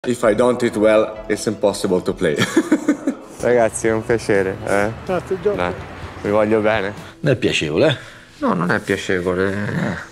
If I don't eat well, it's impossible to play. Ragazzi, è un piacere. Grazie, Giorgio. Vi voglio bene. Non è piacevole, eh? No, non è piacevole.